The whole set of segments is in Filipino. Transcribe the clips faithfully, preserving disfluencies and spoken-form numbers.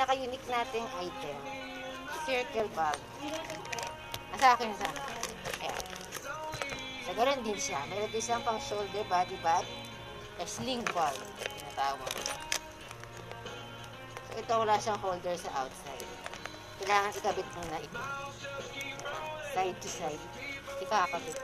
pinaka-unique nating item. Circle bag. Nasa akin sa ayan. So, ganoon din siya. Meron din siyang pang shoulder body bag. A sling bag. Tinatawag. So, ito wala siyang holder sa outside. Kailangan ikabit muna ito. Side to side. Ikakabit.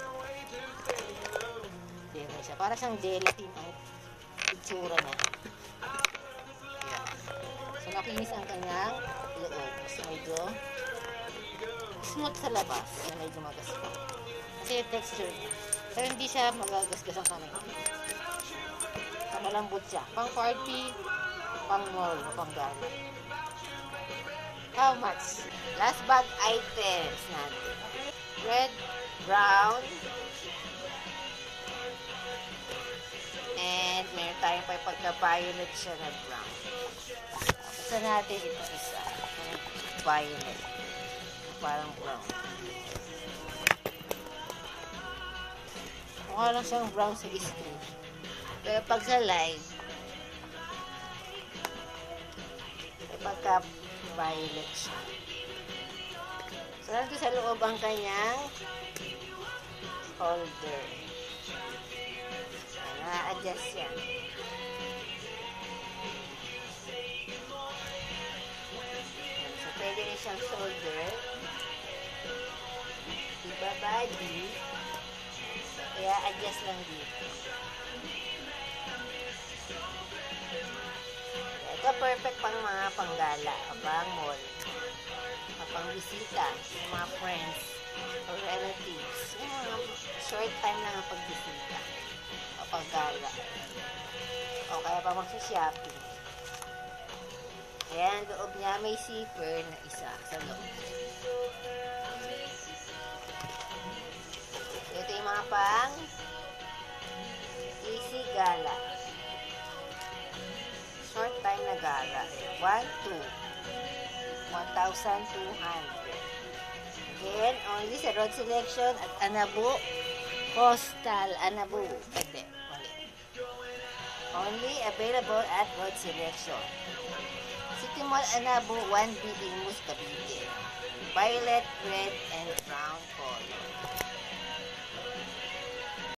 Dito siya. Para siyang gelatin ang itsura niya. Ayan. So, nakinis ang kanyang loob. So, medyo smooth sa labas. So, medyo magaspa. Kasi yung texture niya. Pero hindi siya magagasgas ang kamay. So, malambot siya. Pang party, pang mall, pang gala. How much? Last bag items natin. Red, brown, and meron tayong pa pagka-violet siya na brown. Basta natin ito isa. Violet. Parang brown. Mukha lang siyang brown sa screen. Pero pag sa live, may pagka-violet siya. So, nandito sa loob ang kanyang holder. Na-adjust yan. So, pwede rin siyang shoulder. Diba body? Kaya adjust lang dito. Ito perfect pang mga panggala, pang mall, pang bisita, mga friends or relatives. Yung mga short time lang ang pagbisita o paggala. O kaya pa magsha-shopping. Ayan, loob niya may zipper na isa sa loob. Ito yung mga pang easy gala. Short time na gala. one, two. one thousand two hundred. Again, only sa road selection at Anabu. Coastal Anabu. Pwede. Only available at road selection. City Mall Anabu, one B Imus, Cavite. Violet, red, and brown color.